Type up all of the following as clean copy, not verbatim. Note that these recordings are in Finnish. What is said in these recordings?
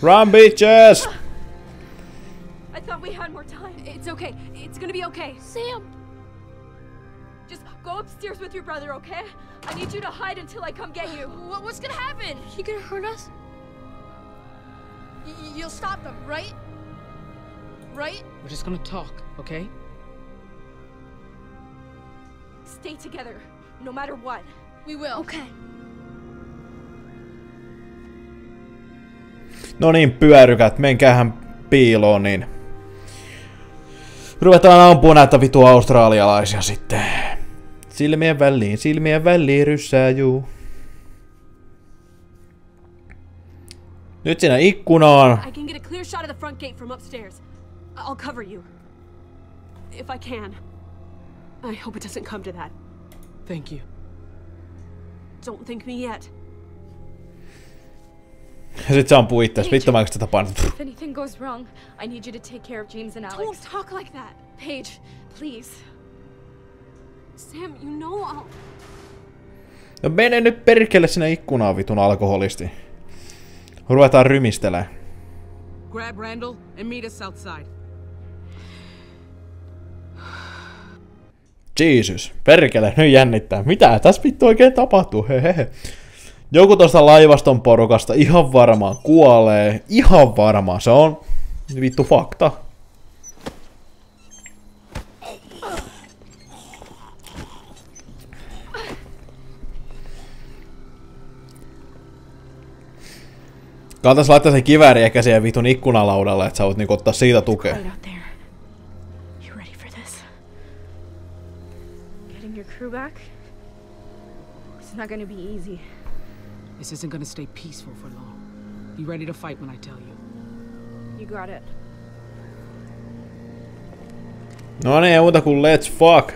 Run, bitches! I thought we had more time. It's okay. It's gonna be okay. Sam! Just go upstairs with your brother, okay? I need you to hide until I come get you. What's gonna happen? He gonna hurt us? You'll stop them, right? Right? We're just gonna talk, okay? Stay together, no matter what. We will. Okay. No niin, pyörykät, menkäähän piiloon, niin ruvetaan ampumaan näitä vitu australialaisia sitten. Silmien väliin ryssää, juu. Nyt sinä ikkunaan. I can get a clear shot of the front gate from upstairs. I'll cover you. If I can. I hope it doesn't come to that. Thank you. Don't thank me yet. Ja sit se ampuu itseäsi. Vittu mä sitä tapaan. If anything goes wrong, I need you to take care of James and Alex. Don't talk like that. Paige, please. Sam, you know I'll... No mene nyt perkele sinne ikkunaan, vitun alkoholisti. Ruvetaan rymistelemään. Grab Randall and meet us outside. Jesus, perkele, nyt jännittää. Mitä tässä vittu oikein tapahtuu? Hehehe. Joku tosta laivaston porukasta ihan varmaan kuolee. Ihan varmaan, se on vittu fakta. Kantais laittaa sen kivääri ehkä siihen vitun ikkunalaudalle, että sä voit niinku ottaa siitä tukea. You ready for this? Getting your crew back? It's not gonna be easy. This isn't gonna stay peaceful for long. Be ready to fight when I tell you. You got it. No niin, ei muuta kuin let's fuck.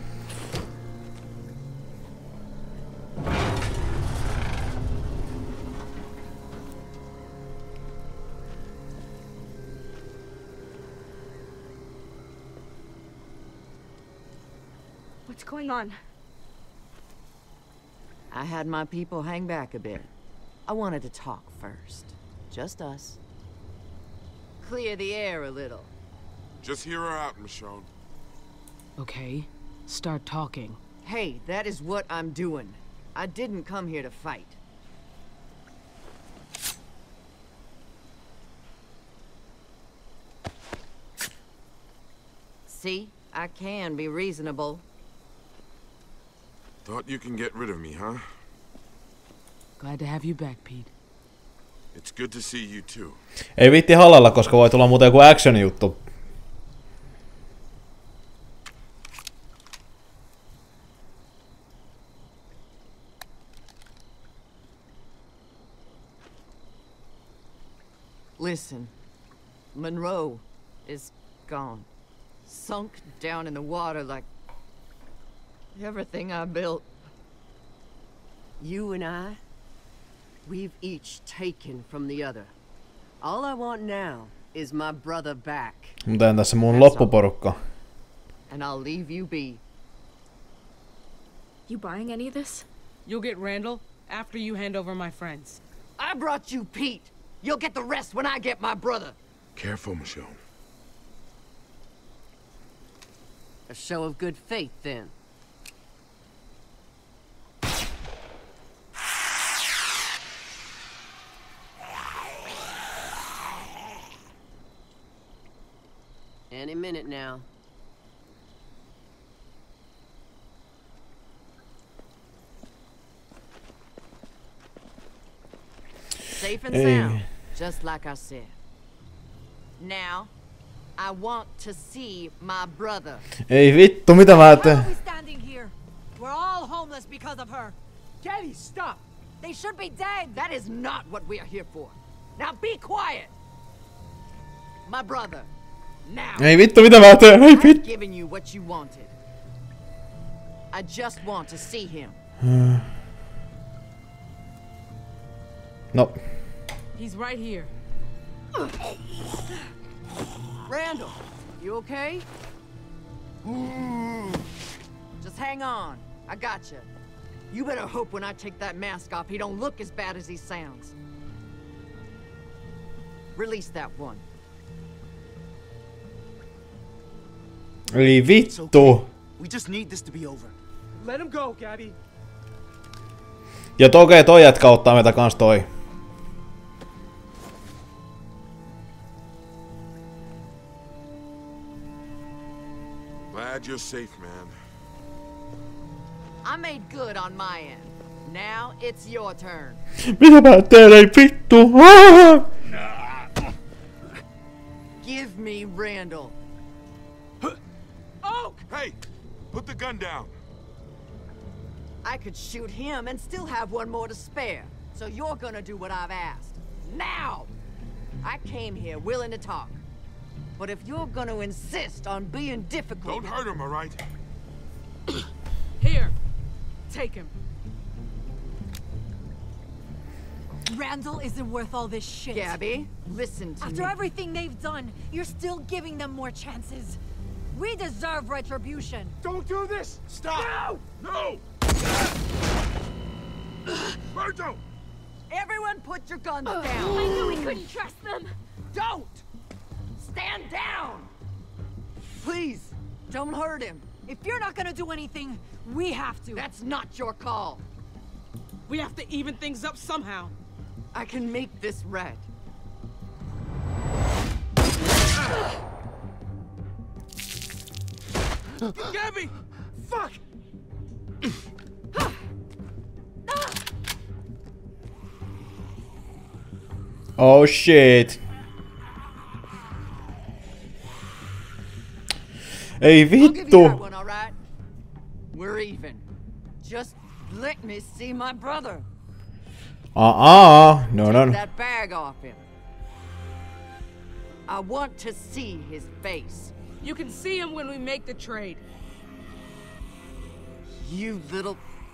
What's going on? I had my people hang back a bit. I wanted to talk first. Just us. Clear the air a little. Just hear her out, Michonne. Okay, start talking. Hey, that is what I'm doing. I didn't come here to fight. See? I can be reasonable. Thought you can get rid of me, huh? Glad to have you back, Pete. It's good to see you too. Ei viitti halalla, koska voi tulla muuten joku action-juttu. Listen, Monroe is gone. Sunk down in the water like everything I built. You and I, we've each taken from the other. All I want now is my brother back. Mutta entäs se mun loppuporukka? And I'll leave you be. You buying any of this? You'll get Randall after you hand over my friends. I brought you Pete. You'll get the rest when I get my brother. Careful, Michonne. A show of good faith, then. Any minute now. Safe and sound, just like I said. Now, I want to see my brother. Ei vittu, mitä mä teen? Why are we standing here? We're all homeless because of her. Kelly, stop! They should be dead. That is not what we are here for. Now be quiet! My brother, now. Ei vittu, mitä mä teen? Ei I've vittu. given you what you wanted. I just want to see him. No. He's right here. Randall, you okay? Just hang on. I gotcha. You better hope when I take that mask off, he don't look as bad as he sounds. Release that one. Ei vittu. We just need this to be over. Let him go, Gabby. Ja toi jätkä ottaa meitä kans toi. Glad you're safe, man. I made good on my end. Now it's your turn. Mitä mä teen, ei vittu? Give me Randall. Oak! Hey! Put the gun down. I could shoot him and still have one more to spare. So you're gonna do what I've asked. Now! I came here willing to talk. But if you're gonna insist on being difficult... Don't hurt him, all right? Here. Take him. Randall isn't worth all this shit. Gabby, listen to After me. everything they've done, you're still giving them more chances. We deserve retribution. Don't do this! Stop! No! Berto! Everyone put your guns down. I knew we couldn't trust them. Don't! Stand down! Please, don't hurt him. If you're not gonna do anything, we have to. That's not your call. We have to even things up somehow. I can make this red. Gabby! Fuck! Oh shit. Ei I'll give you that vittu. one, all right? We're even. Just let me see my brother. No. That bag off him. I want to see his face. You can see him when we make the trade. You little...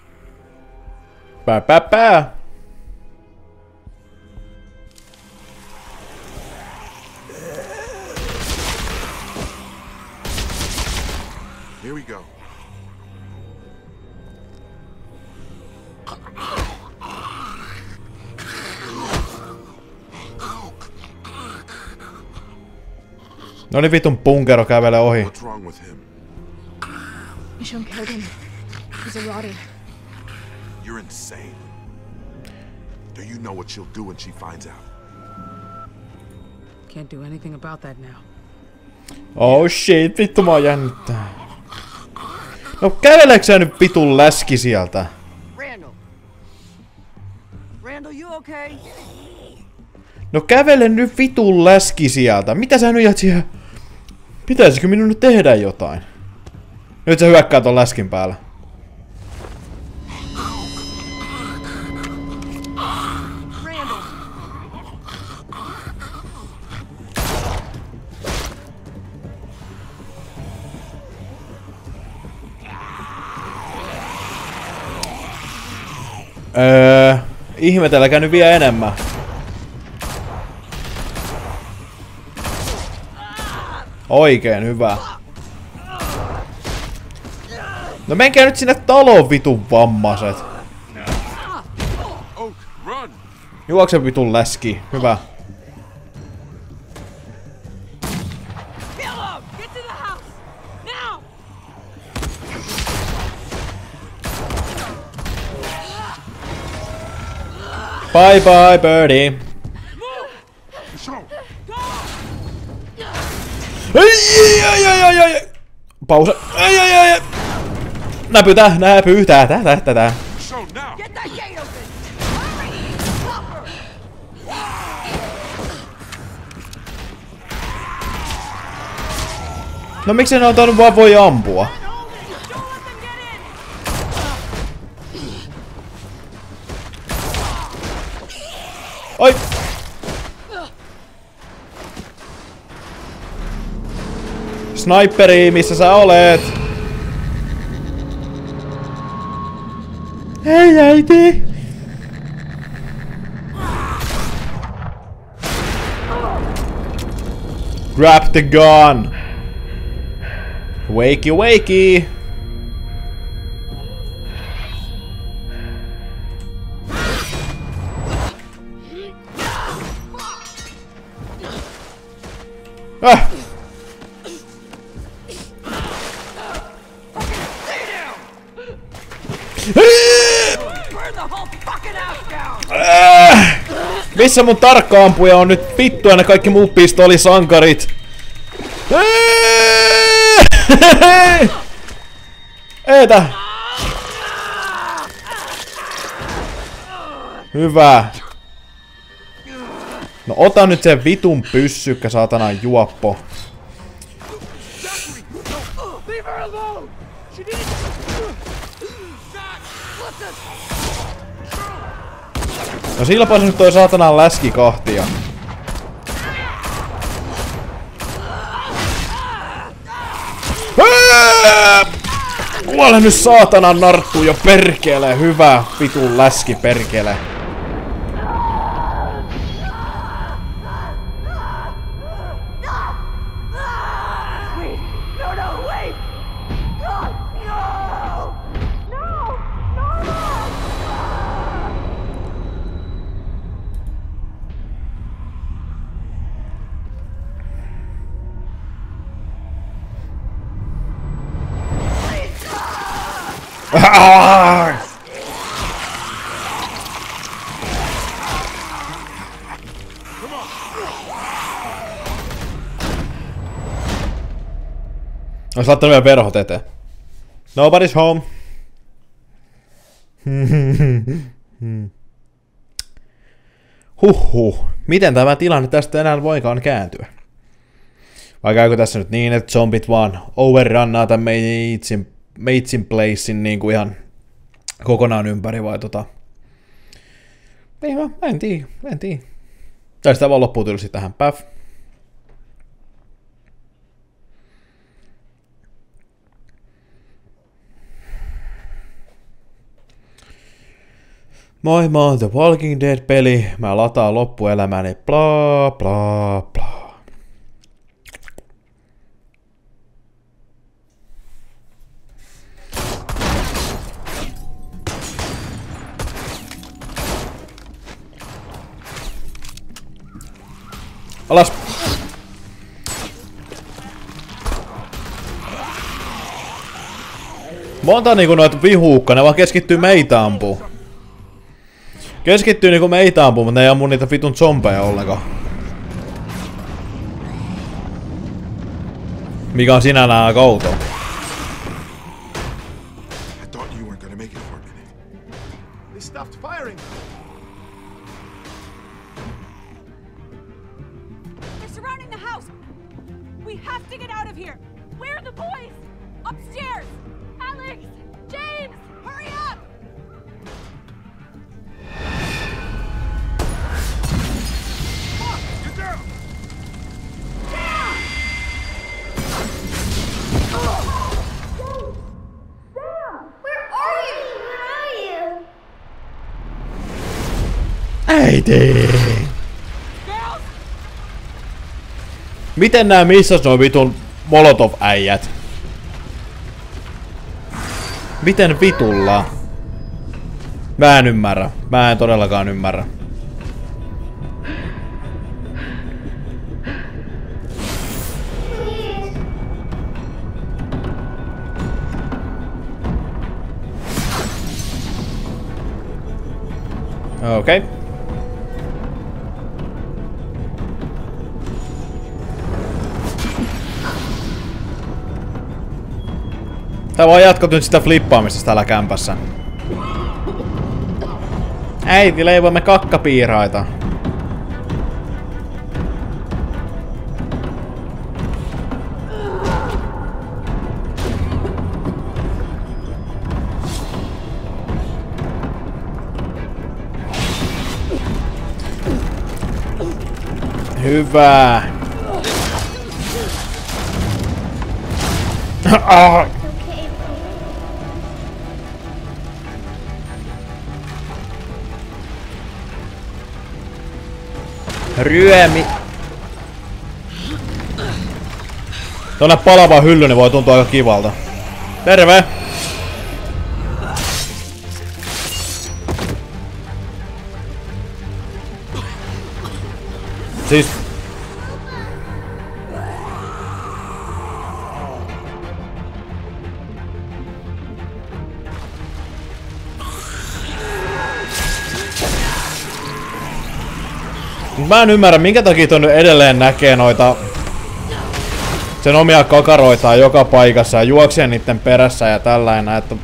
Pää. Here we go. No niin vitun punkero kävelee ohi. What's wrong with him? Michonne killed him. He's a rotter. You're insane. Do you know what she'll do when she finds out? Can't do anything about that now. Oh shit, vittu mua jännittää. No käveleekö sä nyt vitun läski sieltä? Randall. Randall, you okay? No kävele nyt vitun läski sieltä. Mitä sä nyt jäät siihen? Pitäisikö minun nyt tehdä jotain? Nyt sä hyökkää ton läskin päällä. Randall. Ihmetelläkää nyt vielä enemmän. Oikein hyvä. No menkää nyt sinne taloon vitun vammaset. Oak, run! Juokse vitun läski. Hyvä. Philo, get to the house! Now! Bye bye birdie. Michonne! Ai. Pausa. Ai. Näpytä. Tää. Michonne, now! Get that gate open! Hurry! Stop her! No miksi ne on tainnut vaan voi ampua? Oi! Sniperi, missä sä olet? Hei äiti! Grab the gun! Wakey! Missä mun tarkka-ampuja on nyt? Vittu ja ne kaikki muut pistolisankarit. Eetä! Hyvä. No ota nyt sen vitun pyssykkä, saatana juoppo. No silläpäs nyt toi saatanan läski kahtia. Kuole nyt saatanan narttu jo perkele, hyvä vitun läski perkele. Ois laittanut vielä verhot eteen. Nobody's home. Huhhuh. Miten tämä tilanne tästä enää voikaan kääntyä? Vai käykö tässä nyt niin, että zombit vaan overrunnaa tämän meitsin placein niinku ihan kokonaan ympäri vai Ei mä en tiedä. Tai sitä vaan loppuu tylsi tähän päf. Moi, mä oon The Walking Dead-peli. Mä lataan loppuelämäni. Bla bla bla. Alas! Monta niinku noit vihuukka, ne vaan keskittyy meitä ampuu. Keskittyy niinku meitä ampuu, mutta ne ei ammu niitä vitun zombeja ollenkaan. Mikä on sinällään aika outoa. Äiti! Miten nää missas noi vitun Molotov-äijät? Miten vitulla? Mä en ymmärrä. Mä en todellakaan ymmärrä. Okei. Okay. Tää vaan jatkot nyt sitä flippaamista täällä kämpässä. Äiti, leivoimme kakkapiiraita. Hyvä. Ryömi. Tuonne palava hylly, niin voi tuntua aika kivalta. Terve! Siis... Mut mä en ymmärrä, minkä takia ton nyt edelleen näkee noita sen omia kakaroitaan joka paikassa ja juoksee niitten perässä ja tällainen, että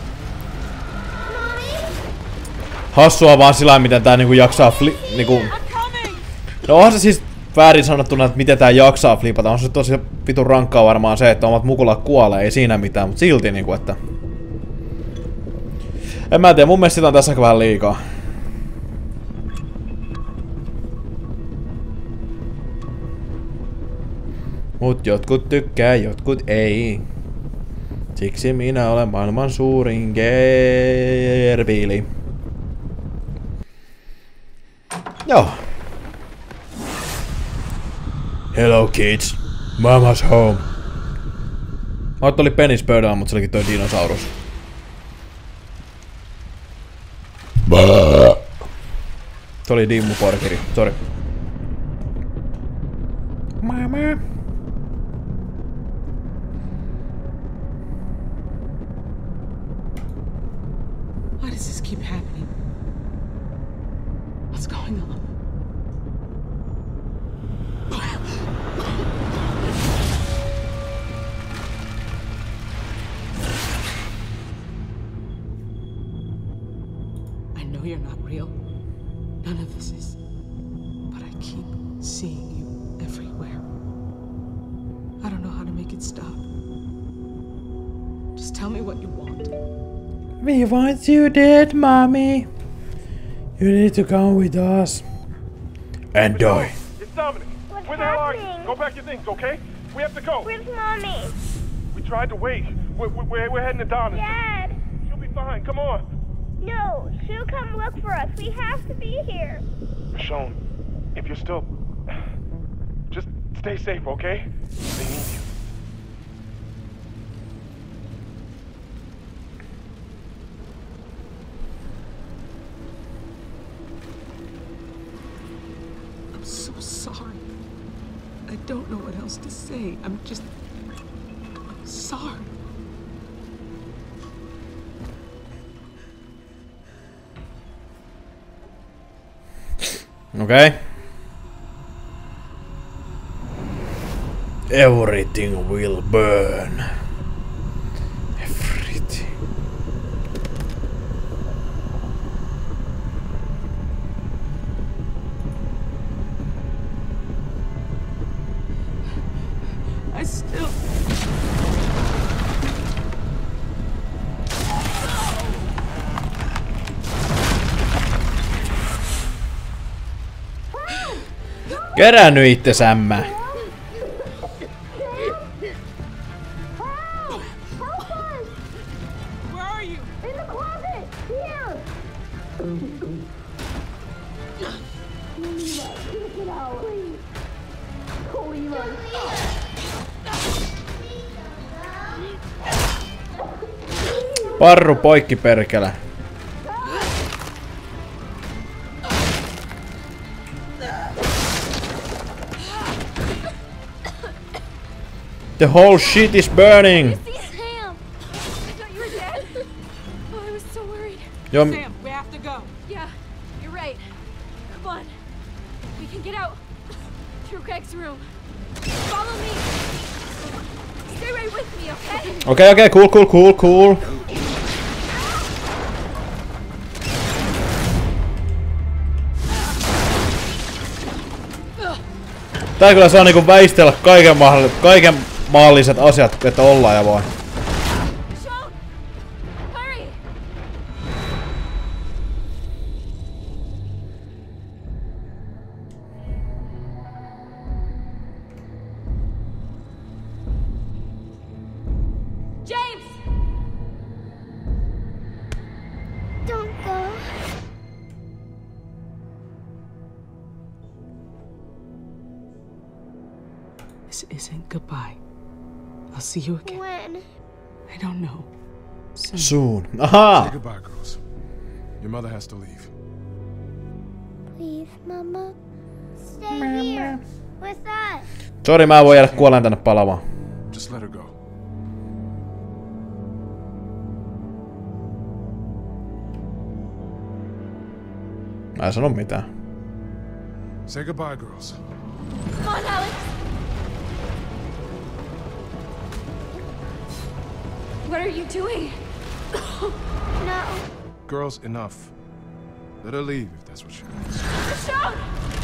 hassua vaan sillä miten tää niinku jaksaa niinku. No onhan se siis väärin sanottuna, että miten tää jaksaa flipata. On se tosi vitun rankkaa varmaan se, että omat mukulat kuolee, ei siinä mitään, mutta silti niinku, että en mä tiedä, mun mielestä sitä on tässä vähän liikaa. Mut jotkut tykkää, jotkut ei. Siksi minä olen maailman suurin gerbiili. Joo. Hello kids. Mama's home. Mä oli penis pöydällä, mutta se olikin toi dinosaurus. Se oli Dimmu Porkiri. Sori. Mama. Why does this keep happening? What's going on? I know you're not real. None of this is. But I keep seeing you everywhere. I don't know how to make it stop. Just tell me what you want. We want you dead, mommy. You need to come with us. And die. It's Dominic. Where the hell are you? Go back your things, okay? We have to go. Where's Mommy? We tried to wait. We're heading to Donna's. Dad! She'll be fine. Come on. No, she'll come look for us. We have to be here. Michonne, if you're still... Just stay safe, okay? They need you. I'm so sorry. I don't know what else to say. I'm sorry. Okay. Everything will burn. Everything. I still... Kerännyt itsesämmä. Where are you? In the closet! Here! Get out, please! Parru poikki perkele. The whole shit is burning. Sam! I thought you were dead. Oh, I was so worried. Yo, Sam, we have to go. Yeah, you're right. Come on. We can get out through Greg's room. Follow me. Stay right with me, okay? okay, cool. Tää kyllä saa niinku väistellä kaiken maalliset asiat, että ollaan ja voi. Sean! Hurry! James! Don't go. This isn't goodbye. I'll see you again. When? I don't know. Soon. Soon. Aha! Say goodbye, girls. Your mother has to leave. Please, Mama. Stay here with us. Sori, mä voin jäädä kuoleen tänne palamaan. Just let her go. Mä en sano mitään. Say goodbye, girls. Come on, Alex. What are you doing? No. Girls, enough. Let her leave if that's what she wants. Michonne!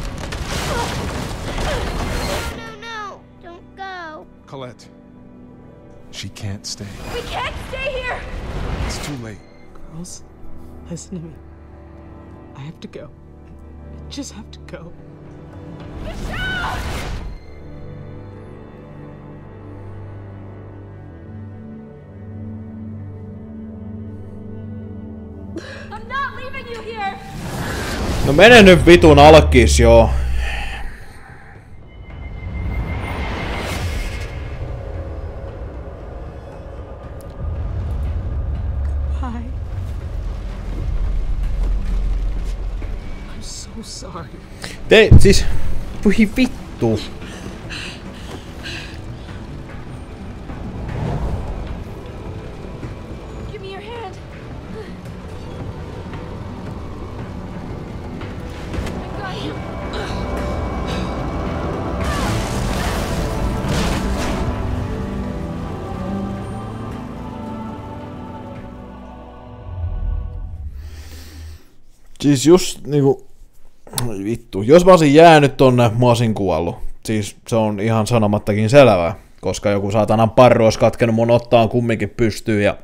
No. Don't go. Colette. She can't stay. We can't stay here! It's too late. Girls, listen to me. I have to go. I just have to go. Michonne! I'm not leaving you here! No mene nyt vitun alkis, joo. Hi. I'm so sorry. Siis... Voi vittu. Give me your hand. I got you. Siis just niinku... Ai vittu. Jos mä olisin jäänyt tonne, mä olisin kuollut. Siis se on ihan sanomattakin selvää. Koska joku saatanan parru olisi katkenut mun ottaan kumminkin pystyyn ja...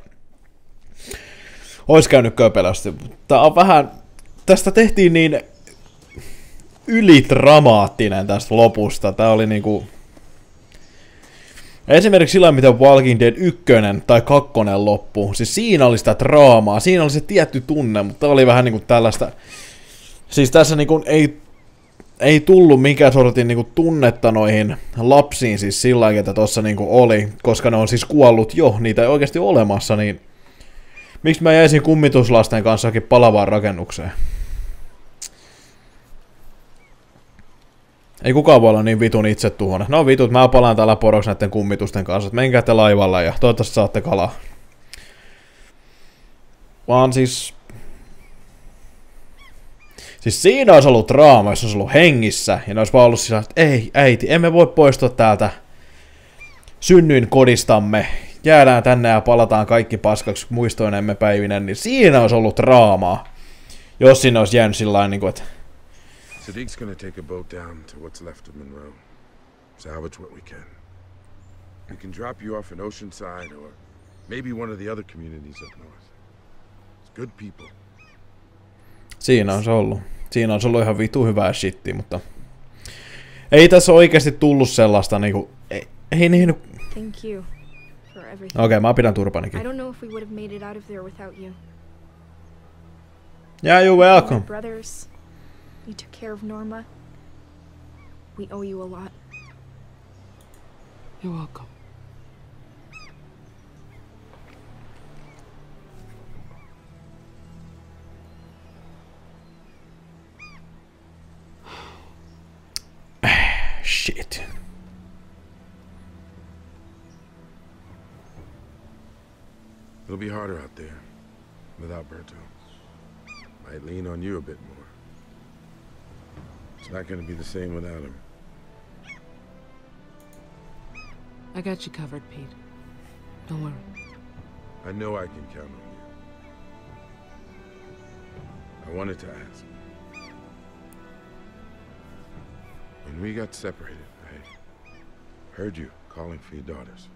Ois käynyt köpelästi. Tää on vähän... Tästä tehtiin niin... Ylidramaattinen tästä lopusta. Tää oli niinku... Esimerkiksi sillä, miten Walking Dead 1 tai 2 loppu. Siis siinä oli sitä draamaa. Siinä oli se tietty tunne, mutta oli vähän niinku tällaista... Siis tässä niinku ei tullut mikään sortin niinku tunnetta noihin lapsiin siis sillä lailla, että tossa niinku oli, koska ne on siis kuollut jo, niitä ei oikeasti ole olemassa, niin miksi mä jäisin kummituslasten kanssakin palavaan rakennukseen? Ei kukaan voi olla niin vitun itsetuhoinen. No vitut, mä palaan täällä poroksi näiden kummitusten kanssa, että menkää te laivalla ja toivottavasti saatte kalaa. Vaan siis siinä olisi ollut draama, jos olisi ollut hengissä, ja ne olisi vaan ollut sillä, että ei, äiti, emme voi poistua täältä synnyin kodistamme, jäädään tänne ja palataan kaikki paskaksi muistoinemme päivinen, niin siinä olisi ollut draamaa, jos siinä olisi jäänyt sillä niin kuin, että... Sadiq's gonna take a boat down to what's left of Monroe. Salvage what we can. We can drop you off in Oceanside, or maybe one of the other communities up north. It's good people. Siinä on se ollut. Siinä on se ollut ihan vitu hyvää shittiä, mutta... Ei tässä oikeasti tullut sellaista niinku... Ei niin... Thank you for everything. Okei, mä pidän turpanikin. I don't know if we would have made it out of there without you. Yeah, you're welcome. Brothers, you took care of Norma. We owe you a lot. You're welcome. Shit. It'll be harder out there without Berto. Might lean on you a bit more. It's not going to be the same without him. I got you covered, Pete. Don't worry. I know I can count on you. I wanted to ask. When we got separated, I heard you calling for your daughters.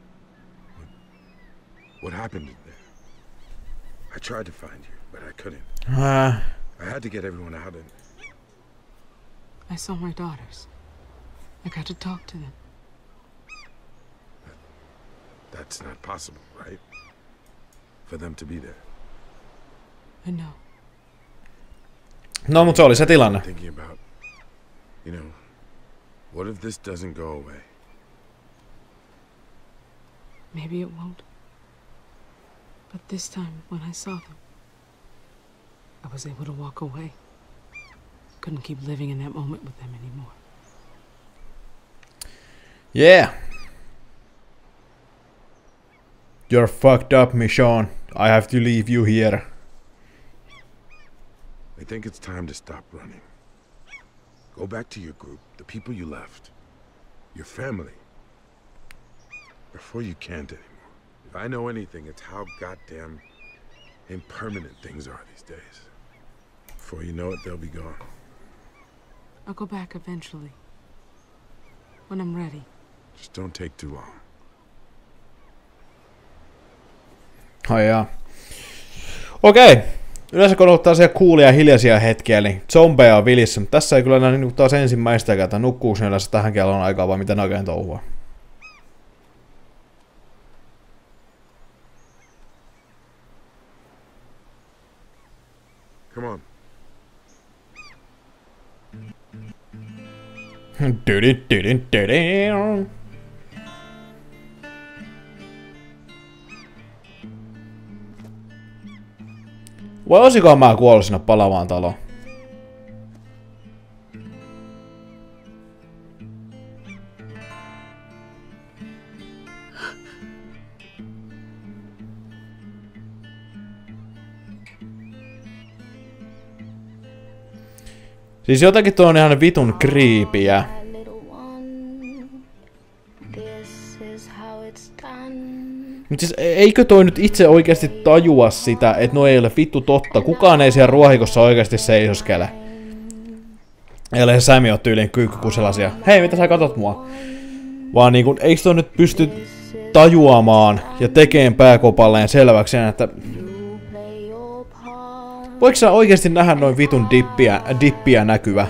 What happened in there? I tried to find you, but I couldn't. I had to get everyone out of it. I saw my daughters. I got to talk to them. That's not possible, right? For them to be there. I know. No, mutta se oli se tilanne. Thinking about, you know, what if this doesn't go away? Maybe it won't. But this time, when I saw them, I was able to walk away. Couldn't keep living in that moment with them anymore. Yeah. You're fucked up, Michonne. I have to leave you here. I think it's time to stop running. Go back to your group, the people you left, your family, before you can't anymore. If I know anything, it's how goddamn impermanent things are these days. Before you know it, they'll be gone. I'll go back eventually. When I'm ready. Just don't take too long. Ai jaa. Okei. Yleensä kun ottaa siellä coolia ja hiljaisia hetkiä, niin zombeja on vilissä, mutta tässä ei kyllä enää niin taas ensimmäistäkään, että nukkuuko ne yleensä tähän kellon aikaa vai miten oikein touhua. Come on. Vai olisikohan mä kuollut sinne palavaan taloon? Siis jotakin tuo on ihan vitun kriipiä. Mut siis eikö toi nyt itse oikeasti tajua sitä, että no ei ole vittu totta. Kukaan ei siellä ruohikossa oikeasti seisoskele. Ei ole se Sämi ole tyyliin kyykkykuselasia. Hei, mitä sä katot mua? Vaan niinku, eikö toi nyt pysty tajuamaan ja tekemään pääkopalleen selväksi, että voiko sä oikeesti nähdä noin vitun dippiä näkyvä?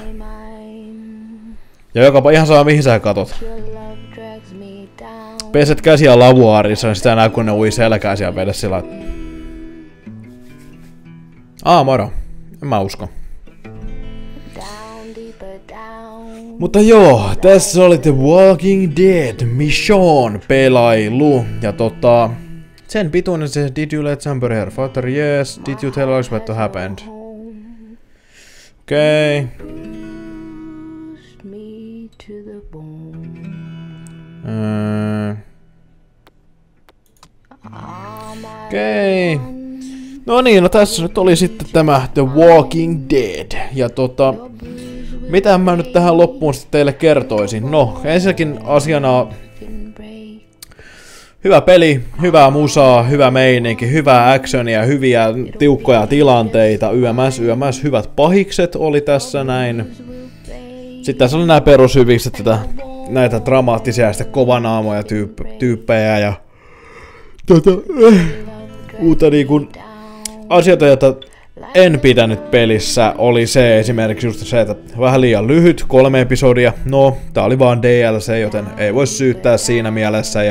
Ja jokapa ihan saa mihin sä katot. Peset käsiä lavuaarissa, niin sitä näe kun ne ui selkää siellä vedessä sillä. Moro. En mä usko. Mutta joo, tässä oli The Walking Dead Mission pelailu. Ja sen pituinen se Did you let somebody here? Father, yes. Did you tell us what happened? Okei. Okei. No niin, no tässä nyt oli sitten tämä The Walking Dead. Ja mitä mä nyt tähän loppuun sitten teille kertoisin? No, ensinnäkin asiana hyvä peli, hyvää musaa, hyvä meininki, hyvää actionia, hyviä tiukkoja tilanteita, yömäs hyvät pahikset oli tässä näin. Sitten tässä oli nämä perushyvikset, näitä dramaattisia ja sitten kovanaamoja tyyppejä ja uutta niinku asioita, joita en pitänyt pelissä, oli se esimerkiksi just se, että vähän liian lyhyt, 3 episodia. No, tää oli vaan DLC, joten ei voi syyttää siinä mielessä.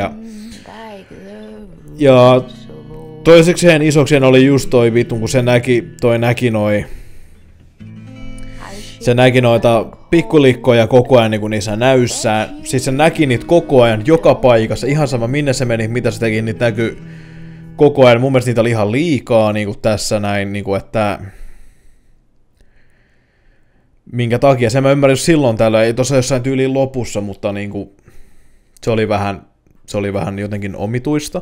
Ja toisekseen isokseen oli just toi vittu, kun se näki noita pikkulikkoja koko ajan niin niissä näyssään. Siis se näki niitä koko ajan joka paikassa, ihan sama minne se meni, mitä se teki, niitä näkyi koko ajan. Mun mielestä niitä oli ihan liikaa niin kuin tässä näin, niin kuin, että minkä takia. Se mä ymmärrän silloin täällä, ei tosiaan jossain tyyliin lopussa, mutta niin kuin, se oli vähän jotenkin omituista.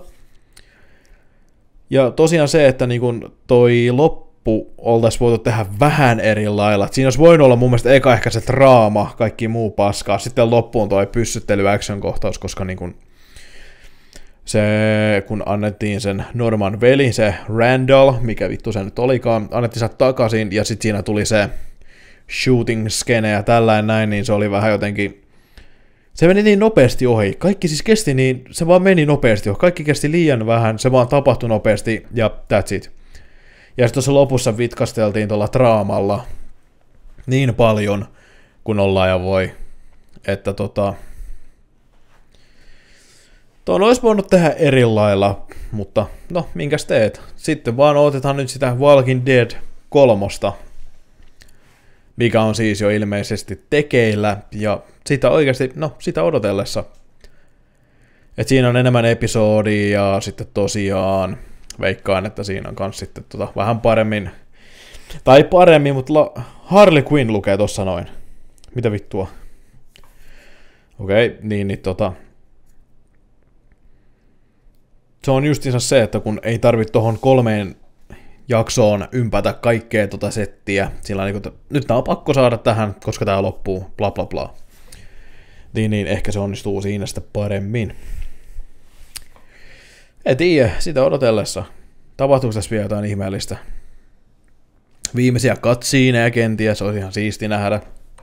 Ja tosiaan se, että niin kuin toi loppu oltaisiin voitu tehdä vähän eri lailla. Siinä olisi voinut olla mun mielestä eka ehkä se draama, kaikki muu paskaa. Sitten loppuun toi pyssyttely action kohtaus, koska niin kuin se, kun annettiin sen Norman veli, se Randall, mikä vittu se nyt olikaan, annettiin sen takaisin, ja sitten siinä tuli se shooting skene ja tällainen näin, niin se oli vähän jotenkin, se meni niin nopeasti ohi. Kaikki siis kesti niin, se vaan meni nopeasti ohi. Kaikki kesti liian vähän, se vaan tapahtui nopeasti, ja that's it. Ja sitten tuossa lopussa vitkasteltiin tuolla draamalla niin paljon, kun ollaan ja voi, että tuon olisi voinut tehdä eri lailla, mutta no, minkäs teet? Sitten vaan otetaan nyt sitä Walking Dead 3, mikä on siis jo ilmeisesti tekeillä, ja sitä oikeasti, no, sitä odotellessa. Et siinä on enemmän episodia, ja sitten tosiaan veikkaan, että siinä on kans sitten vähän paremmin, tai paremmin, mutta Harley Quinn lukee tossa noin. Mitä vittua? Okei, niin se on justiinsa se, että kun ei tarvitse tohon 3 jaksoon ympätä kaikkea tota settiä. Sillä niin kuin, nyt tää on pakko saada tähän, koska tää loppuu, bla bla bla. Niin ehkä se onnistuu siinä sitten paremmin. En tiedä, sitä odotellessa. Tapahtuuko tässä vielä jotain ihmeellistä? Viimeisiä cutsceneja kenties, olisi ihan siisti nähdä.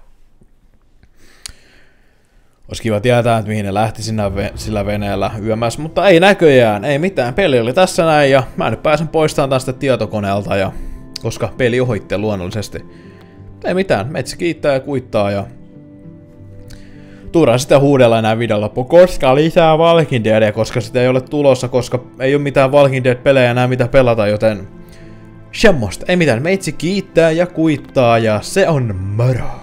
Olisi kiva tietää, että mihin ne lähti sillä veneellä yömässä, mutta ei näköjään, ei mitään. Peli oli tässä näin ja mä nyt pääsen poistamaan tästä tietokoneelta, ja, koska peli ohitte luonnollisesti. Ei mitään, metsi kiittää ja kuittaa ja turhaan sitä huudella enää videon loppuun, koska lisää Walking Deadia, koska sitä ei ole tulossa, koska ei ole mitään Walking Dead-pelejä enää mitä pelata, joten semmoista. Ei mitään, meitsi kiittää ja kuittaa ja se on moro.